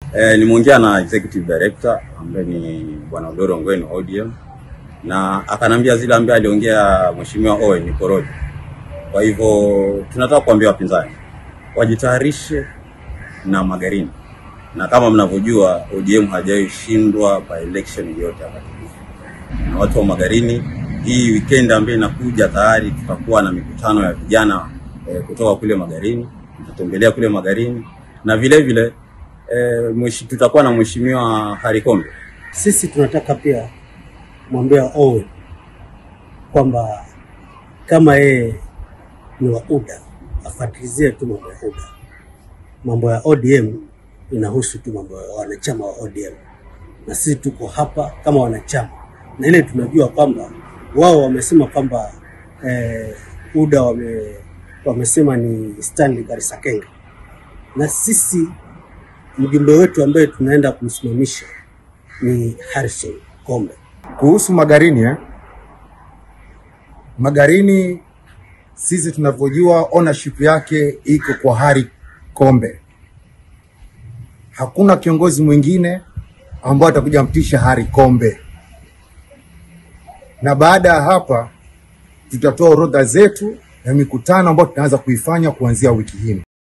Nimeongea na executive director ambaye ni bwana Odoro Ngweni wa ODM, na akanambia zile ambaye aliongea mheshimiwa Owen ni porojo. Kwa hivyo tunataka kuambia wapinzani wajitayarishe na Magarini, na kama mnavyojua ODM hajaishindwa by election yote hapa Kilifi. Na watu wa Magarini, hii weekend ambayo inakuja tayari tutakuwa na mikutano ya vijana kutoka kule Magarini, tutatembelea kule Magarini, na vile vile tutakuwa na mheshimiwa Harry Kombe. Sisi tunataka pia mwambia Owen kwamba kama yeye ni wa UDA afuatilizie tu mambo ya UDA. Mambo ya ODM inahusu tu mambo ya wanachama wa ODM, na sisi tuko hapa kama wanachama, na ile tunajua kwamba wao wamesema kwamba UDA wamesema ni Stanley Garisakenga, na sisi mjumbe wetu ambaye tunaenda kumsimamisha ni Harry Kombe. Kuhusu Magarini, Magarini sisi tunavyojua ownership yake iko kwa Harry Kombe. Hakuna kiongozi mwingine ambaye atakuja mtisha Harry Kombe. Na baada ya hapa tutatoa orodha zetu ya mikutano ambayo tunaanza kuifanya kuanzia wiki hii.